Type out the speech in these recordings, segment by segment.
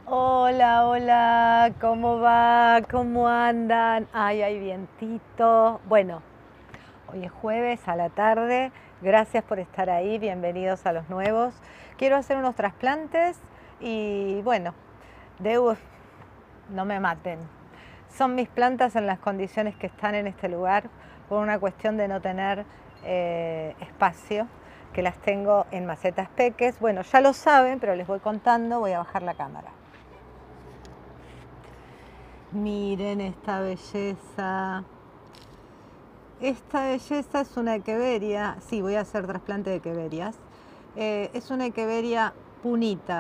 Hola, hola, ¿cómo va? ¿Cómo andan? Ay, hay vientito. Bueno, hoy es jueves a la tarde. Gracias por estar ahí. Bienvenidos a los nuevos. Quiero hacer unos trasplantes y bueno, no me maten. Son mis plantas en las condiciones que están en este lugar por una cuestión de no tener espacio, que las tengo en macetas peques. Bueno, ya lo saben, pero les voy contando. Voy a bajar la cámara. Miren esta belleza. Esta belleza es una echeveria. Sí, voy a hacer trasplante de echeverias. Es una echeveria punita.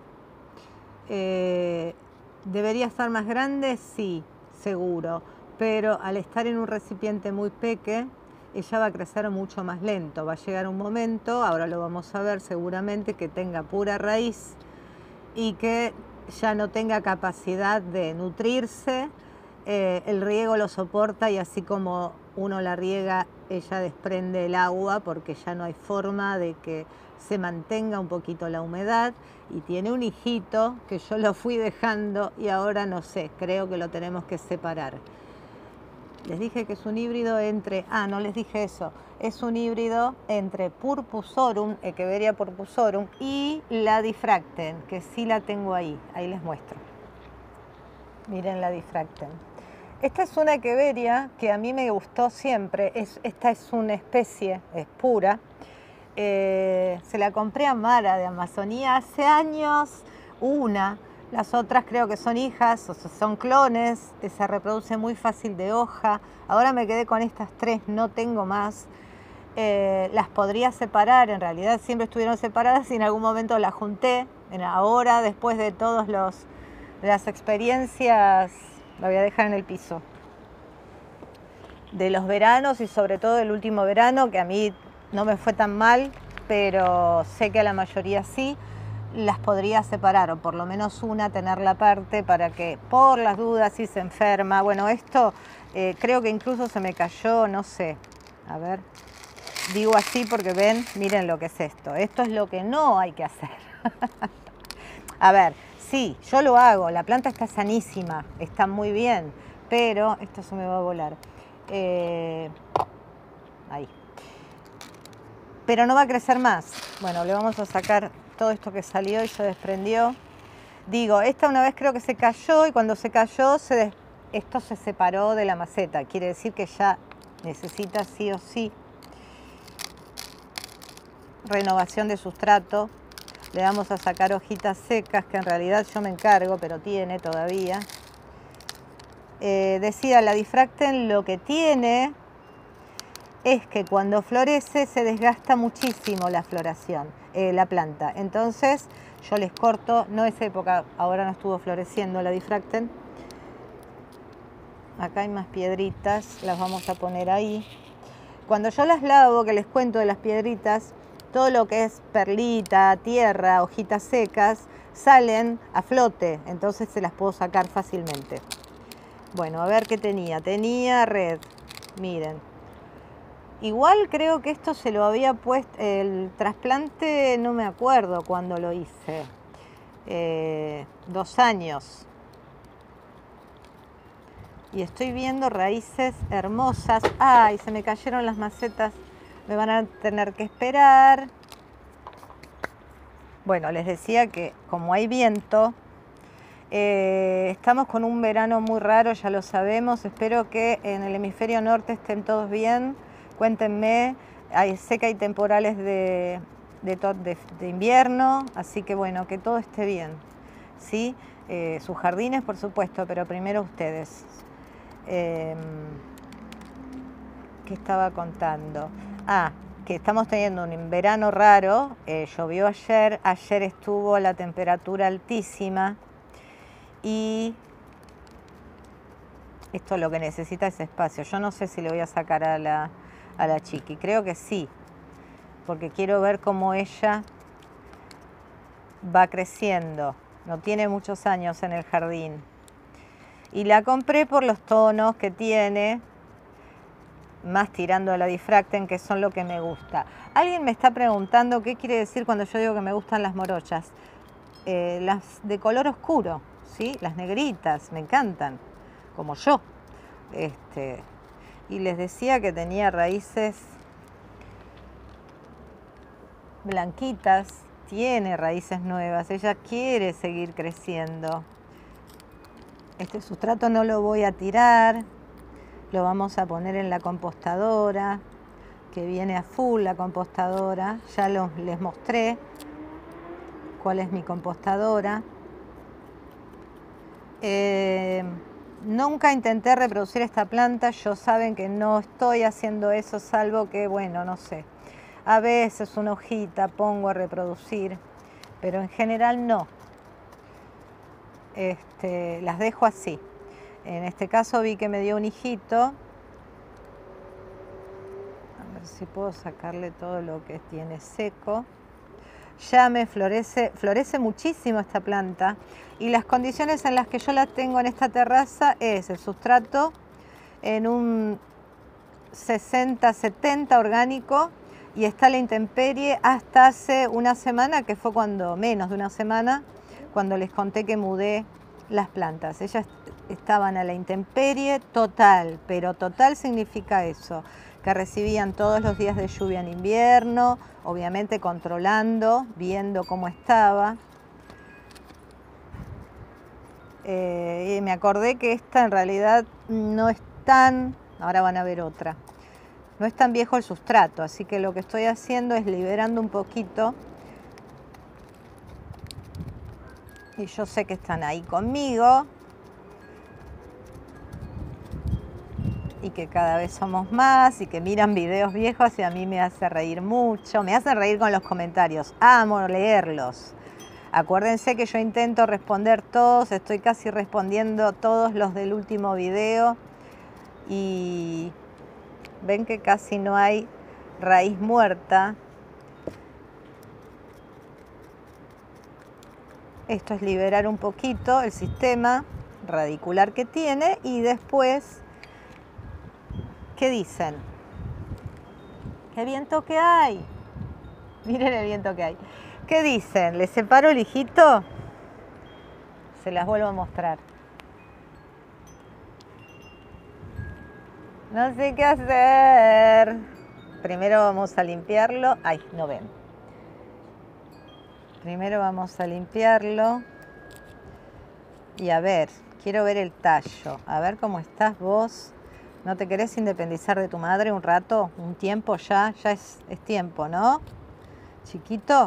¿Debería estar más grande? Sí, seguro. Pero al estar en un recipiente muy pequeño, ella va a crecer mucho más lento. Va a llegar un momento, ahora lo vamos a ver seguramente, que tenga pura raíz y que ya no tenga capacidad de nutrirse. El riego lo soporta y así como uno la riega, ella desprende el agua porque ya no hay forma de que se mantenga un poquito la humedad. Y tiene un hijito que yo lo fui dejando y ahora no sé, creo que lo tenemos que separar. Les dije que es un híbrido entre, no les dije eso, es un híbrido entre Purpusorum, Echeveria purpusorum, y la Diffracten, que sí la tengo ahí les muestro. Miren la Diffracten. Esta es una Echeveria que a mí me gustó siempre, esta es una especie, es pura. Se la compré a Mara de Amazonía hace años, una. Las otras creo que son hijas, o son clones, se reproduce muy fácil de hoja. Ahora me quedé con estas tres, no tengo más. Las podría separar, en realidad siempre estuvieron separadas y en algún momento las junté. Ahora, después de todas las experiencias, la voy a dejar en el piso, de los veranos y sobre todo el último verano, que a mí no me fue tan mal, pero sé que a la mayoría sí. Las podría separar, o por lo menos una tenerla aparte para que por las dudas si se enferma. Bueno, esto creo que incluso se me cayó, no sé. A ver, digo así porque ven, miren lo que es esto. Esto es lo que no hay que hacer. A ver, sí, yo lo hago, la planta está sanísima, está muy bien, pero esto se me va a volar. Ahí. Pero no va a crecer más. Bueno, le vamos a sacar todo esto que salió y se desprendió. Digo, esta una vez creo que se cayó y cuando se cayó esto se separó de la maceta. Quiere decir que ya necesita sí o sí renovación de sustrato. Le vamos a sacar hojitas secas, que en realidad yo me encargo, pero tiene todavía. Decía, la Diffracten lo que tiene es que cuando florece se desgasta muchísimo la floración, la planta. Entonces yo les corto, no es época, ahora no estuvo floreciendo la Diffracten. Acá hay más piedritas, las vamos a poner ahí. Cuando yo las lavo, que les cuento de las piedritas, todo lo que es perlita, tierra, hojitas secas, salen a flote, entonces se las puedo sacar fácilmente. Bueno, a ver qué tenía. Tenía red, miren. Igual creo que esto se lo había puesto, el trasplante no me acuerdo cuándo lo hice, 2 años. Y estoy viendo raíces hermosas. ¡Ay! Se me cayeron las macetas, me van a tener que esperar. Bueno, les decía que como hay viento, estamos con un verano muy raro, ya lo sabemos. Espero que en el hemisferio norte estén todos bien. Cuéntenme, sé que hay temporales de invierno, así que bueno, que todo esté bien, ¿sí? Sus jardines, por supuesto, pero primero ustedes. ¿Qué estaba contando? Que estamos teniendo un verano raro, llovió ayer estuvo la temperatura altísima y esto lo que necesita es espacio. Yo no sé si le voy a sacar a la chiqui, creo que sí, porque quiero ver cómo ella va creciendo. No tiene muchos años en el jardín. Y la compré por los tonos que tiene, más tirando a la Diffracten, que son lo que me gusta. Alguien me está preguntando qué quiere decir cuando yo digo que me gustan las morochas. las de color oscuro, ¿sí? Las negritas, me encantan, como yo. Y les decía que tenía raíces blanquitas, tiene raíces nuevas, ella quiere seguir creciendo. Este sustrato no lo voy a tirar, lo vamos a poner en la compostadora, que viene a full la compostadora. Ya les mostré cuál es mi compostadora. Nunca intenté reproducir esta planta, saben que no estoy haciendo eso, salvo que, bueno, no sé, a veces una hojita pongo a reproducir, pero en general no. Las dejo así. En este caso vi que me dio un hijito. A ver si puedo sacarle todo lo que tiene seco. Ya me florece muchísimo esta planta, y las condiciones en las que yo la tengo en esta terraza es el sustrato en un 60-70 orgánico, y está a la intemperie hasta hace una semana, que fue menos de una semana, cuando les conté que mudé las plantas. Ellas estaban a la intemperie total, pero total significa eso, que recibían todos los días de lluvia en invierno, obviamente controlando, viendo cómo estaba. Y me acordé que esta en realidad no es tan, ahora van a ver otra, no es tan viejo el sustrato, así que lo que estoy haciendo es liberando un poquito. Y yo sé que están ahí conmigo y que cada vez somos más y que miran videos viejos, y a mí me hace reír mucho, me hacen reír con los comentarios, amo leerlos. Acuérdense que yo intento responder todos, estoy casi respondiendo todos los del último video, y ven que casi no hay raíz muerta. Esto es liberar un poquito el sistema radicular que tiene, y después, ¿qué dicen? ¡Qué viento que hay! Miren el viento que hay. ¿Qué dicen? ¿Les separo el hijito? Se las vuelvo a mostrar. No sé qué hacer. Primero vamos a limpiarlo. Ay, no ven. Primero vamos a limpiarlo. Y a ver, quiero ver el tallo. A ver cómo estás vos. ¿No te querés independizar de tu madre un rato? ¿Un tiempo ya? Ya es tiempo, ¿no? Chiquito.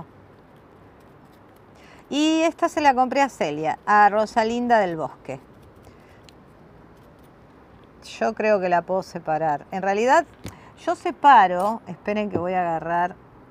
Y esta se la compré a Celia, a Rosalinda del Bosque. Yo creo que la puedo separar. En realidad, yo separo, esperen que voy a agarrar,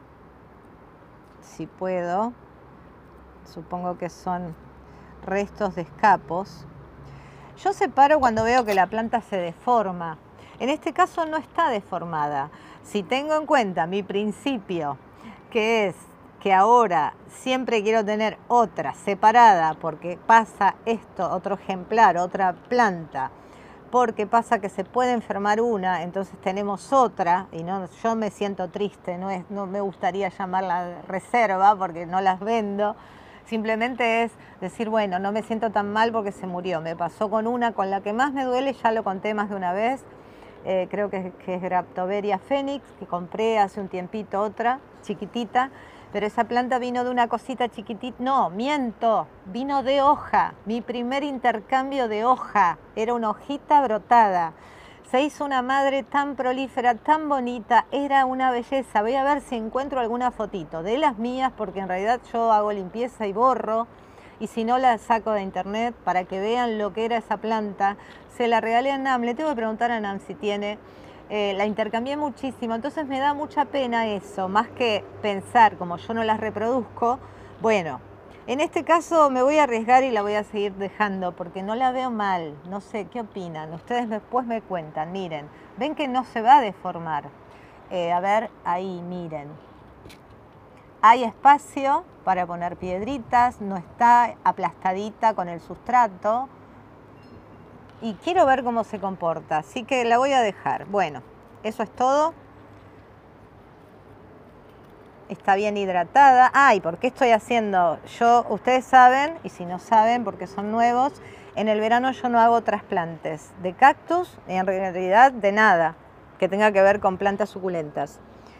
si puedo, supongo que son restos de escapos. Yo separo cuando veo que la planta se deforma. En este caso no está deformada. Si tengo en cuenta mi principio, que es que ahora siempre quiero tener otra separada, porque pasa esto, otro ejemplar, otra planta, porque pasa que se puede enfermar una, entonces tenemos otra, y no, yo me siento triste, no me gustaría llamarla reserva porque no las vendo. Simplemente es decir, bueno, no me siento tan mal porque se murió. Me pasó con una con la que más me duele, ya lo conté más de una vez. Creo que es Graptoveria Phoenix, que compré hace un tiempito, otra chiquitita. Pero esa planta vino de una cosita chiquitita. No, miento, vino de hoja. Mi primer intercambio de hoja. Era una hojita brotada. Se hizo una madre tan prolífera, tan bonita, era una belleza. Voy a ver si encuentro alguna fotito de las mías, porque en realidad yo hago limpieza y borro, y si no la saco de internet para que vean lo que era esa planta. Se la regalé a Nam, le tengo que preguntar a Nam si tiene, la intercambié muchísimo, entonces me da mucha pena eso, más que pensar como yo no las reproduzco. Bueno, en este caso me voy a arriesgar y la voy a seguir dejando porque no la veo mal. No sé, ¿qué opinan? Ustedes después me cuentan. Miren, ven que no se va a deformar. A ver, ahí, miren. Hay espacio para poner piedritas, no está aplastadita con el sustrato. Y quiero ver cómo se comporta, así que la voy a dejar. Bueno, eso es todo. está bien hidratada. ¿Y por qué estoy haciendo? Ustedes saben, y si no saben porque son nuevos, en el verano yo no hago trasplantes de cactus, ni en realidad de nada que tenga que ver con plantas suculentas.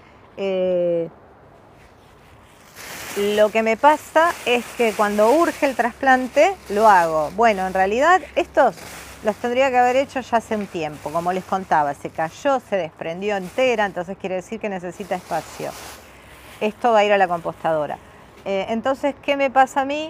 Lo que me pasa es que cuando urge el trasplante, lo hago. Bueno, en realidad estos los tendría que haber hecho ya hace un tiempo. Como les contaba, se cayó, se desprendió entera, entonces quiere decir que necesita espacio. Esto va a ir a la compostadora. Entonces, ¿qué me pasa a mí?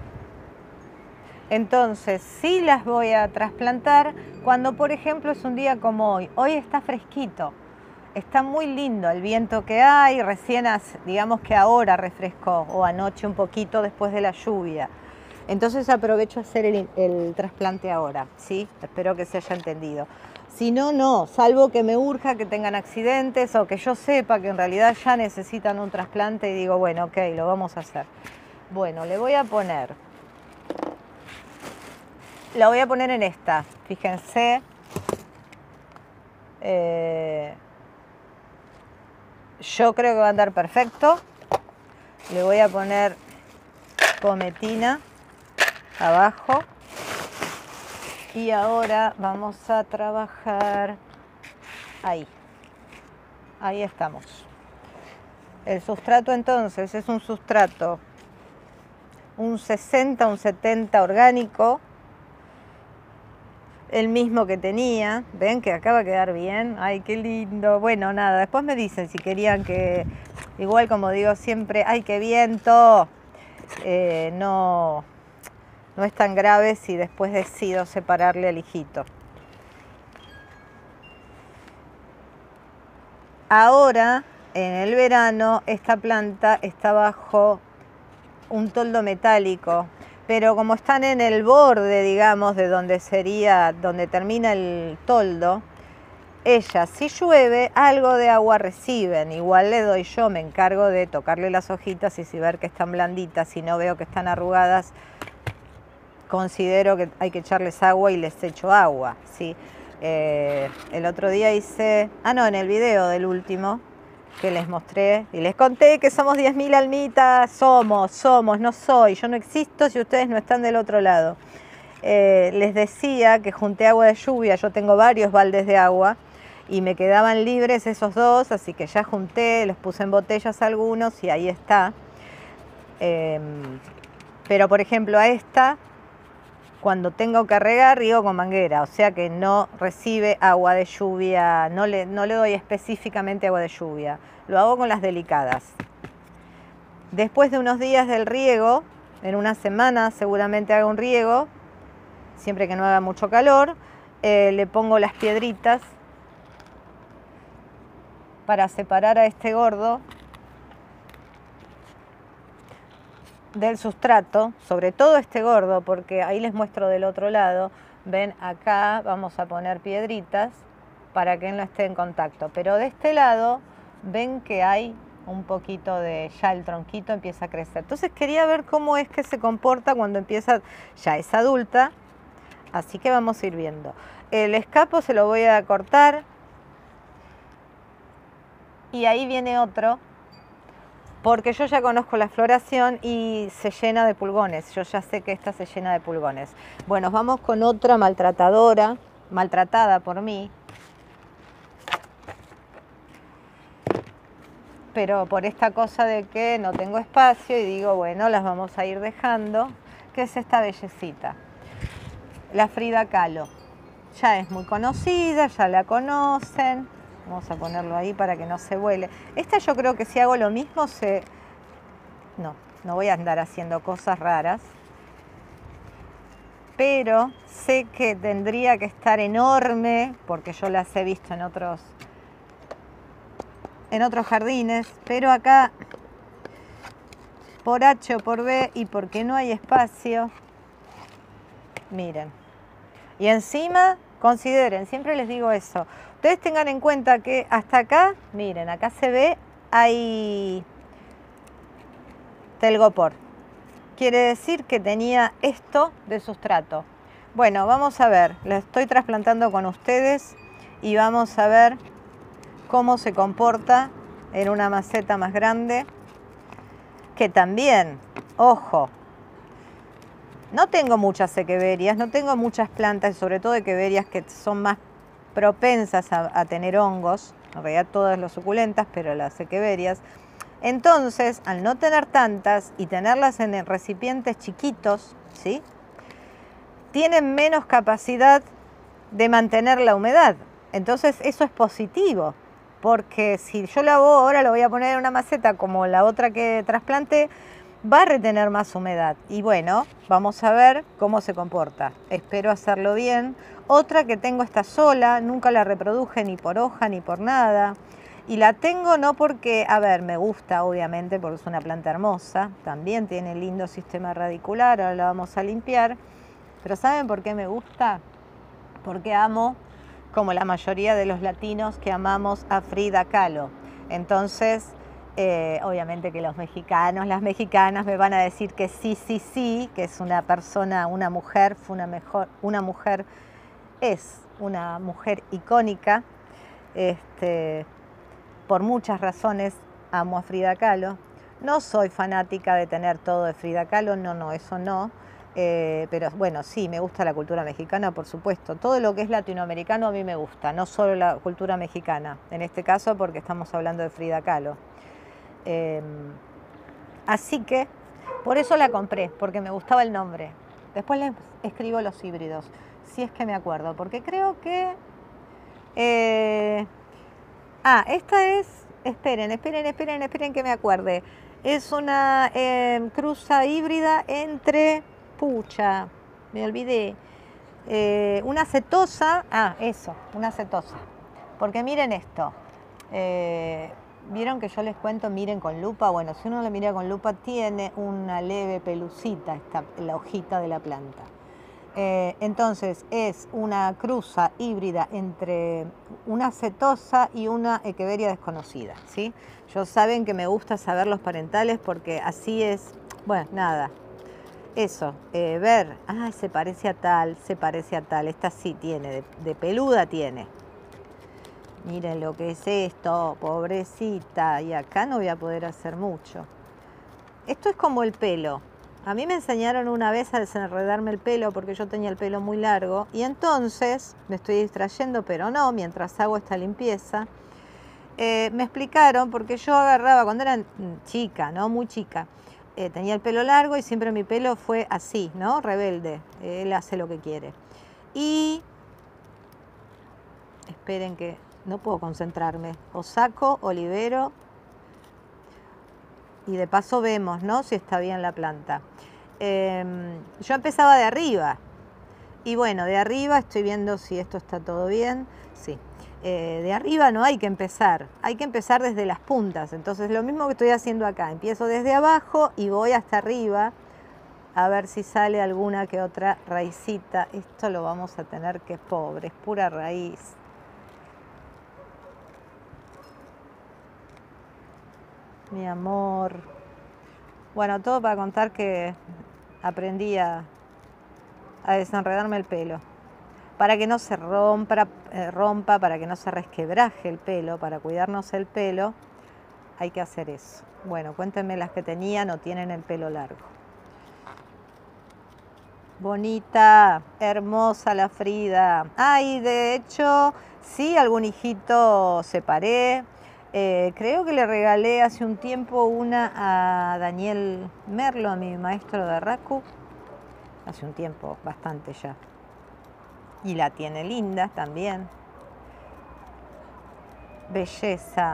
Entonces, sí las voy a trasplantar cuando, por ejemplo, es un día como hoy. Hoy está fresquito. Está muy lindo el viento que hay, recién, digamos que ahora refrescó, o anoche un poquito después de la lluvia. Entonces aprovecho a hacer el trasplante ahora, ¿sí? Espero que se haya entendido. Si no, no, salvo que me urja que tengan accidentes o que yo sepa que en realidad ya necesitan un trasplante y digo, bueno, ok, lo vamos a hacer. Bueno, le voy a poner, la voy a poner en esta, fíjense. Yo creo que va a andar perfecto. Le voy a poner pometina abajo. Y ahora vamos a trabajar ahí. Ahí estamos. El sustrato entonces es un sustrato, un 60, un 70 orgánico. El mismo que tenía, ven que acaba de quedar bien, ay qué lindo. Bueno, nada, después me dicen si querían que, igual como digo siempre, ay qué viento, no es tan grave si después decido separarle al hijito. Ahora, en el verano, esta planta está bajo un toldo metálico. Pero como están en el borde, digamos, de donde termina el toldo, ellas, si llueve, algo de agua reciben. Igual le doy yo, me encargo de tocarle las hojitas y si ver que están blanditas, si no veo que están arrugadas, considero que hay que echarles agua y les echo agua, ¿sí? El otro día hice, en el video del último, que les mostré y les conté que somos 10.000 almitas, somos, no soy, yo no existo si ustedes no están del otro lado. Les decía que junté agua de lluvia, yo tengo varios baldes de agua y me quedaban libres esos dos, así que ya junté, los puse en botellas algunos y ahí está. Pero por ejemplo a esta, cuando tengo que regar, riego con manguera, o sea que no recibe agua de lluvia, no le doy específicamente agua de lluvia, lo hago con las delicadas. Después de unos días del riego, en una semana seguramente hago un riego, siempre que no haga mucho calor, le pongo las piedritas para separar a este gordo del sustrato, sobre todo este gordo, porque ahí les muestro del otro lado. Ven, acá vamos a poner piedritas para que él no esté en contacto, pero de este lado ven que hay un poquito de, ya el tronquito empieza a crecer. Entonces quería ver cómo es que se comporta cuando empieza, ya es adulta, así que vamos a ir viendo. El escapo se lo voy a cortar y ahí viene otro, porque yo ya conozco la floración y se llena de pulgones. Yo ya sé que esta se llena de pulgones. Bueno, vamos con otra maltratada por mí. Pero por esta cosa de que no tengo espacio y digo, bueno, las vamos a ir dejando, que es esta bellecita. La Frida Kahlo. Ya es muy conocida, ya la conocen. Vamos a ponerlo ahí para que no se vuele. Esta yo creo que si hago lo mismo no voy a andar haciendo cosas raras. Pero sé que tendría que estar enorme, porque yo las he visto en otros jardines. Pero acá, por H o por B y porque no hay espacio, miren. Y encima, consideren, siempre les digo eso. Ustedes tengan en cuenta que hasta acá, miren, acá se ve, hay telgopor. Quiere decir que tenía esto de sustrato. Bueno, vamos a ver, lo estoy trasplantando con ustedes y vamos a ver cómo se comporta en una maceta más grande. que también, ojo, no tengo muchas equeverias, no tengo muchas plantas, sobre todo equeverias que son más propensas a tener hongos, en realidad todas las suculentas, pero las equeverias. Entonces, al no tener tantas y tenerlas en recipientes chiquitos, ¿sí?, tienen menos capacidad de mantener la humedad. Entonces, eso es positivo, porque si yo ahora lo voy a poner en una maceta como la otra que trasplanté, va a retener más humedad. Y bueno, vamos a ver cómo se comporta. Espero hacerlo bien. Otra que tengo está sola, nunca la reproduje ni por hoja ni por nada. Y la tengo no porque, a ver, me gusta obviamente porque es una planta hermosa. También tiene lindo sistema radicular, ahora la vamos a limpiar. Pero ¿saben por qué me gusta? Porque amo, como la mayoría de los latinos, que amamos a Frida Kahlo. Entonces, obviamente que los mexicanos, las mexicanas me van a decir que sí, sí, sí, que es una persona, una mujer, es una mujer icónica. Por muchas razones amo a Frida Kahlo. No soy fanática de tener todo de Frida Kahlo, no, eso no. Pero bueno, sí, me gusta la cultura mexicana, por supuesto. Todo lo que es latinoamericano a mí me gusta, no solo la cultura mexicana. En este caso porque estamos hablando de Frida Kahlo. Así que por eso la compré, porque me gustaba el nombre. Después les escribo los híbridos, si es que me acuerdo, porque creo que... esta es... Esperen que me acuerde. Es una cruza híbrida entre... Pucha, me olvidé. Una setosa. Una setosa. Porque miren esto. ¿Vieron que yo les cuento, miren con lupa? Bueno, si uno lo mira con lupa, tiene una leve pelucita la hojita de la planta. Entonces, es una cruza híbrida entre una setosa y una equeveria desconocida, ¿sí? Yo saben que me gusta saber los parentales porque así es, bueno, nada. Eso, ver, se parece a tal, esta sí tiene, de peluda tiene. Miren lo que es esto, pobrecita, y acá no voy a poder hacer mucho. Esto es como el pelo. A mí me enseñaron una vez a desenredarme el pelo porque yo tenía el pelo muy largo y entonces, me estoy distrayendo, pero no, mientras hago esta limpieza, me explicaron, porque yo agarraba, cuando era chica, ¿no? Muy chica, tenía el pelo largo y siempre mi pelo fue así, ¿no? Rebelde, él hace lo que quiere. Y esperen que no puedo concentrarme, o saco, o libero, y de paso vemos, ¿no?, si está bien la planta. Yo empezaba de arriba, y bueno, de arriba estoy viendo si esto está todo bien, sí. De arriba no hay que empezar desde las puntas. Entonces lo mismo que estoy haciendo acá, empiezo desde abajo y voy hasta arriba a ver si sale alguna que otra raicita. Esto lo vamos a tener que, pobre, es pura raíz. Mi amor. Bueno, todo para contar que aprendí a desenredarme el pelo. Para que no se rompa, para que no se resquebraje el pelo, para cuidarnos el pelo, hay que hacer eso. Bueno, cuéntenme las que tenían o tienen el pelo largo. Bonita, hermosa la Frida. Y de hecho, sí, algún hijito separé. Creo que le regalé hace un tiempo una a Daniel Merlo, a mi maestro de Raku. Hace un tiempo, bastante ya. Y la tiene linda también. Belleza.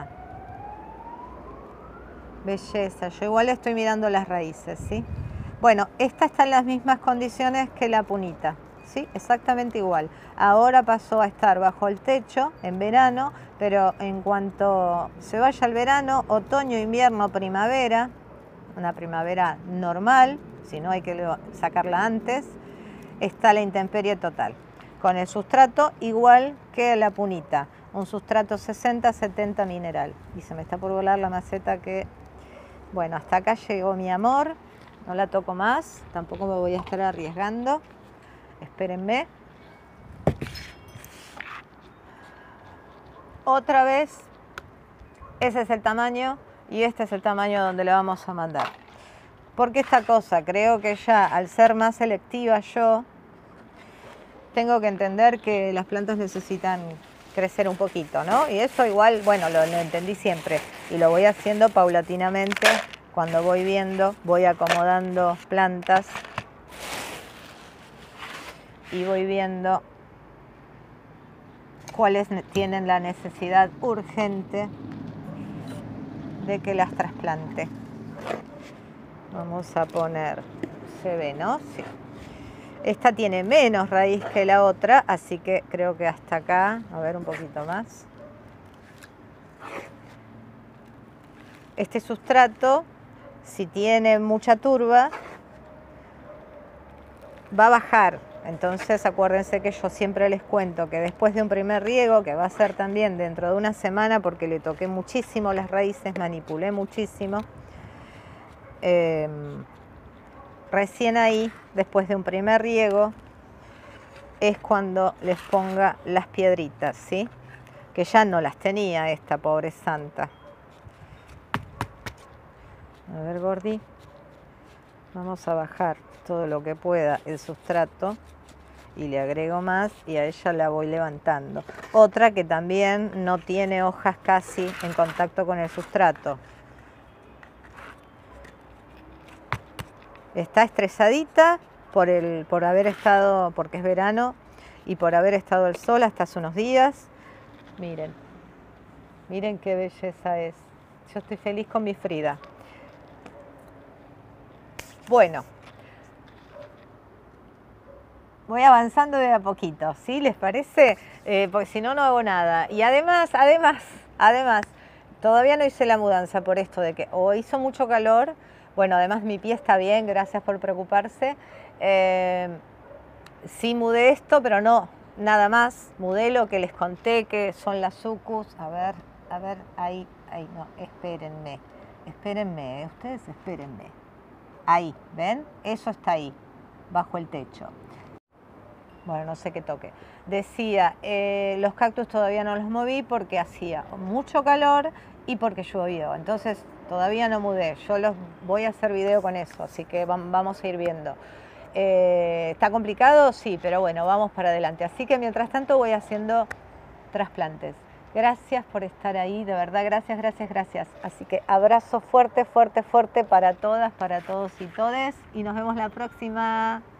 Belleza. Yo igual estoy mirando las raíces, ¿sí? Bueno, esta está en las mismas condiciones que la punita, ¿sí? Exactamente igual. Ahora pasó a estar bajo el techo en verano, pero en cuanto se vaya el verano, otoño, invierno, primavera, una primavera normal, si no hay que sacarla antes, está la intemperie total. Con el sustrato igual que la punita, un sustrato 60-70 mineral. Y se me está por volar la maceta que... Bueno, hasta acá llegó mi amor, no la toco más, tampoco me voy a estar arriesgando. Espérenme. Otra vez, ese es el tamaño y este es el tamaño donde le vamos a mandar. Porque esta cosa, creo que ya al ser más selectiva yo, tengo que entender que las plantas necesitan crecer un poquito, ¿no? Y eso igual, bueno, lo entendí siempre y lo voy haciendo paulatinamente. Cuando voy viendo, voy acomodando plantas y voy viendo cuáles tienen la necesidad urgente de que las trasplante. Vamos a poner, se ve, ¿no? Sí. Esta tiene menos raíz que la otra, así que creo que hasta acá, a ver un poquito más. Este sustrato, si tiene mucha turba, va a bajar. Entonces acuérdense que yo siempre les cuento que después de un primer riego, que va a ser también dentro de una semana, porque le toqué muchísimo las raíces, manipulé muchísimo, recién ahí, después de un primer riego, es cuando les ponga las piedritas, ¿sí? Que ya no las tenía esta pobre santa. A ver, Gordi, vamos a bajar todo lo que pueda el sustrato y le agrego más y a ella la voy levantando. Otra que también no tiene hojas casi en contacto con el sustrato. Está estresadita por haber estado, porque es verano y por haber estado el sol hasta hace unos días. Miren, miren qué belleza es. Yo estoy feliz con mi Frida. Bueno, voy avanzando de a poquito, ¿sí? ¿Les parece? Porque si no, no hago nada. Y además, todavía no hice la mudanza por esto de que o hizo mucho calor. Bueno, además mi pie está bien, gracias por preocuparse. Sí mudé esto, pero no, nada más. Mudé lo que les conté, que son las sucus. A ver, ahí, no, espérenme, ustedes espérenme. Ahí, ¿ven? Eso está ahí, bajo el techo. Bueno, no sé qué toque. Decía, los cactus todavía no los moví porque hacía mucho calor y porque llovió. Entonces todavía no mudé. Yo los voy a hacer video con eso, así que vamos a ir viendo. ¿Está complicado? Sí, pero bueno, vamos para adelante. Así que mientras tanto voy haciendo trasplantes. Gracias por estar ahí, de verdad, gracias. Así que abrazo fuerte para todas, para todos y todes. Y nos vemos la próxima.